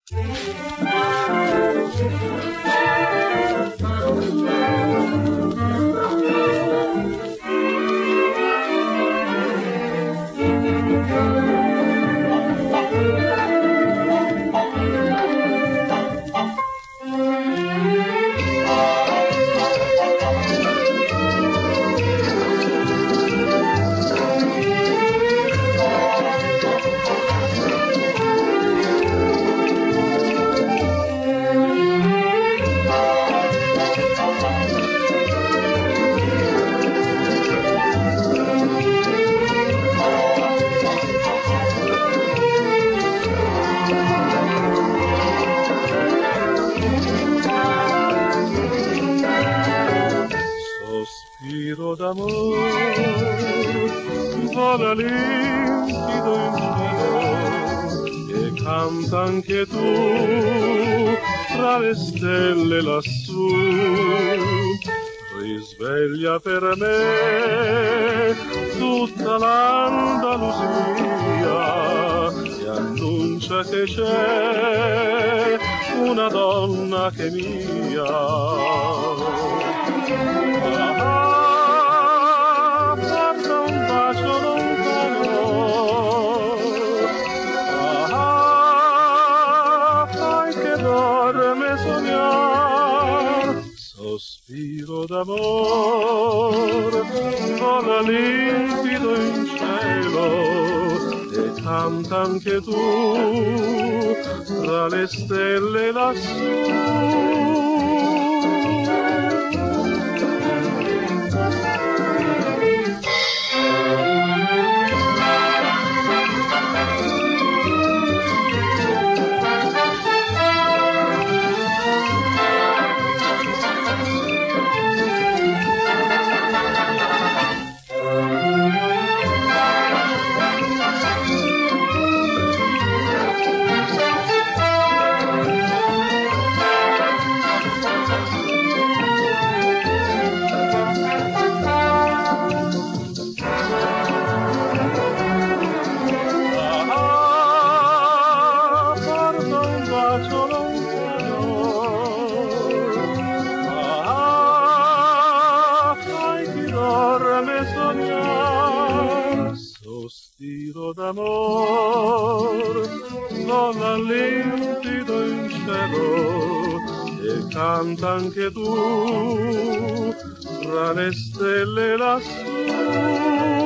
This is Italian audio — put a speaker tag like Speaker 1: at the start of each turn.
Speaker 1: Vola limpido in cielo e canta anche tu tra le stelle lassù. Risveglia per me tutta l'Andalusia e annuncia che c'è una donna che è mia. Sospiro d'amor, vola limpido in cielo e canta anche tu tra le stelle lassù. Sospiro d'amor, vola limpido in cielo e canta anche tu tra le stelle lassù.